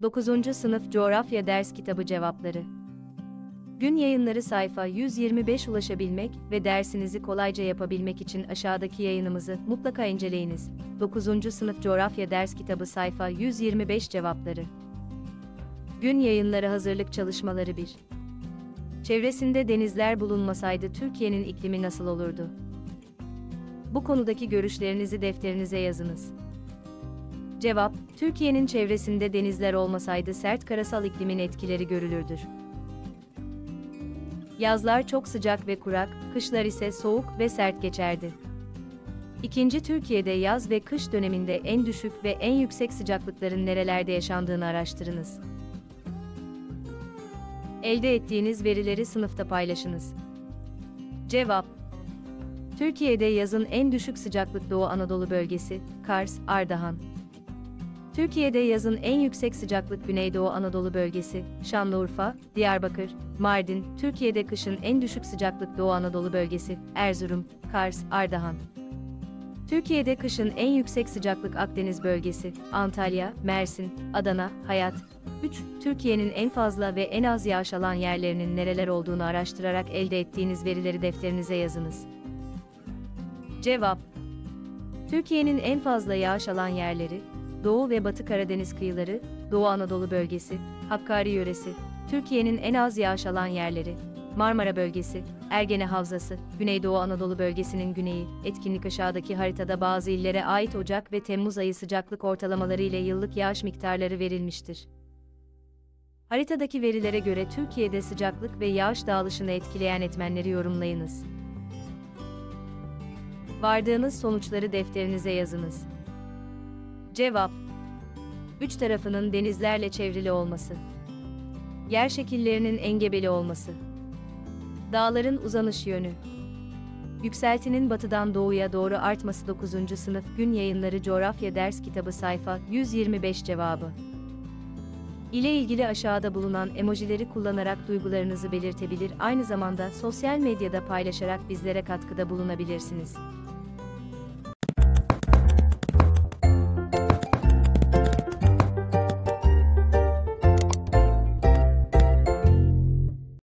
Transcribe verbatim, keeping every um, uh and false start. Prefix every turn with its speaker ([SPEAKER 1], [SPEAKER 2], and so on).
[SPEAKER 1] dokuzuncu Sınıf Coğrafya Ders Kitabı Cevapları. Gün Yayınları sayfa yüz yirmi beş. Ulaşabilmek ve dersinizi kolayca yapabilmek için aşağıdaki yayınımızı mutlaka inceleyiniz. dokuzuncu Sınıf Coğrafya Ders Kitabı sayfa yüz yirmi beş. Cevapları. Gün Yayınları Hazırlık Çalışmaları bir. Çevresinde denizler bulunmasaydı Türkiye'nin iklimi nasıl olurdu? Bu konudaki görüşlerinizi defterinize yazınız. Cevap: Türkiye'nin çevresinde denizler olmasaydı sert karasal iklimin etkileri görülürdür. Yazlar çok sıcak ve kurak, kışlar ise soğuk ve sert geçerdi. İkinci Türkiye'de yaz ve kış döneminde en düşük ve en yüksek sıcaklıkların nerelerde yaşandığını araştırınız. Elde ettiğiniz verileri sınıfta paylaşınız. Cevap: Türkiye'de yazın en düşük sıcaklık Doğu Anadolu bölgesi, Kars, Ardahan. Türkiye'de yazın en yüksek sıcaklık Güneydoğu Anadolu bölgesi, Şanlıurfa, Diyarbakır, Mardin. Türkiye'de kışın en düşük sıcaklık Doğu Anadolu bölgesi, Erzurum, Kars, Ardahan. Türkiye'de kışın en yüksek sıcaklık Akdeniz bölgesi, Antalya, Mersin, Adana, Hayat. üç. Türkiye'nin en fazla ve en az yağış alan yerlerinin nereler olduğunu araştırarak elde ettiğiniz verileri defterinize yazınız. Cevap: Türkiye'nin en fazla yağış alan yerleri, Doğu ve Batı Karadeniz kıyıları, Doğu Anadolu bölgesi, Hakkari yöresi. Türkiye'nin en az yağış alan yerleri, Marmara bölgesi, Ergene Havzası, Güneydoğu Anadolu bölgesinin güneyi. Etkinlik aşağıdaki haritada bazı illere ait Ocak ve Temmuz ayı sıcaklık ortalamaları ile yıllık yağış miktarları verilmiştir. Haritadaki verilere göre Türkiye'de sıcaklık ve yağış dağılışını etkileyen etmenleri yorumlayınız. Vardığınız sonuçları defterinize yazınız. Cevap: Üç tarafının denizlerle çevrili olması. Yer şekillerinin engebeli olması. Dağların uzanış yönü. Yükseltinin batıdan doğuya doğru artması. dokuzuncu Sınıf Gün Yayınları Coğrafya Ders Kitabı sayfa yüz yirmi beş. Cevabı. İle ilgili aşağıda bulunan emojileri kullanarak duygularınızı belirtebilir, aynı zamanda sosyal medyada paylaşarak bizlere katkıda bulunabilirsiniz.